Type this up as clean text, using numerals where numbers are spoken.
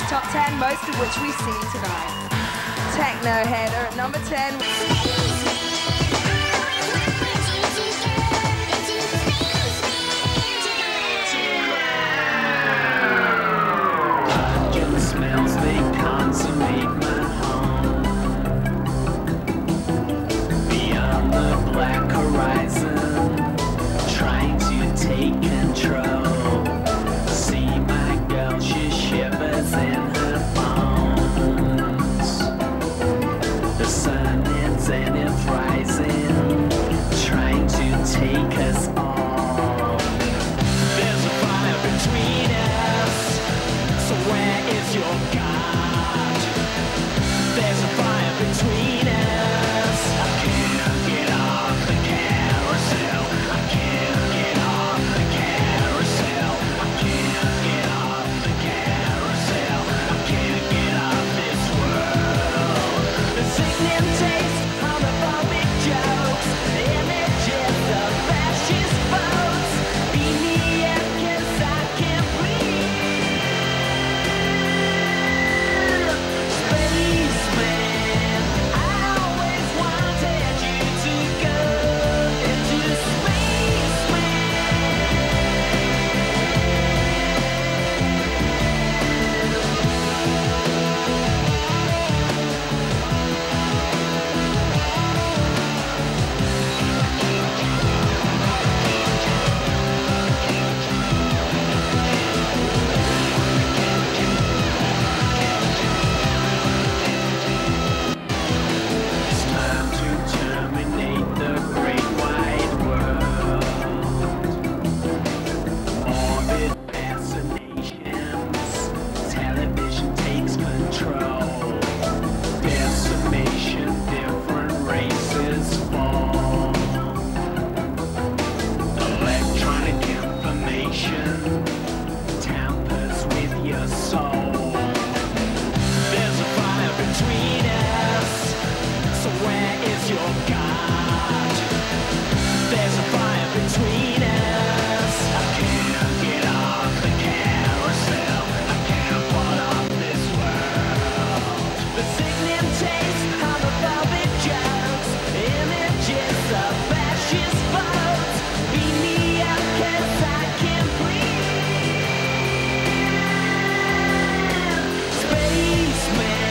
Top 10, most of which we see tonight. Techno header at number 10. Smells they consummate my home. Beyond the black horizon, trying to take control. See my girl, she shivers in her bones. The sun is and it's rising, trying to take us all. There's a fire between us, so where is your God? There's a fire between us. I can't get off the carousel. I can't get off the carousel. I can't get off the carousel. I can't get off this world. The sickening taste homophobic jokes, images of fascist votes. Beat me up 'cause I can't breathe. Spaceman, I always wanted you to go into Spaceman. It's time to terminate the great wide world. Morbid fascinations, television takes control. Decimation, different races fall. Electronic information tampers with your soul. There's a fire between us, so where is your God? There's a fire between us. I can't get off the carousel. I can't fall off this world. The sickening taste, homophobic jokes, images of fascist votes. Beat me up 'cause I can't breathe. Spaceman.